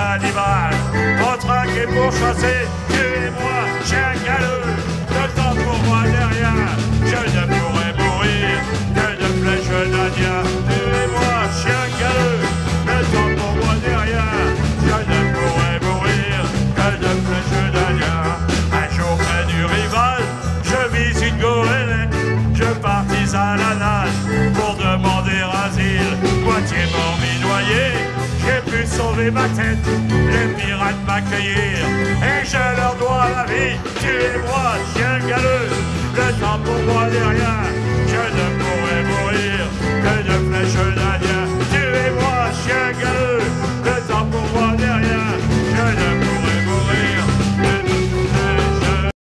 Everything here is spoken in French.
cannibale, on traque et pour chasser, tuez-moi, chien galeux. Le temps pour moi n'est rien, je ne pourrais mourir que de flèches d'Indien. Tuez-moi, chien galeux, le temps pour moi n'est rien, je ne pourrais mourir que de flèches d'Indien. Un jour près du rival, je vis une goélette, je partis à la nage pour demander asile. Moitié mort mi-noyé, j'ai pu sauver ma tête, les pirates m'accueillirent et je leur dois la vie. Tuez-moi, chien galeux, le temps pour moi n'est rien, je ne pourrais mourir que de flèches d'Indien.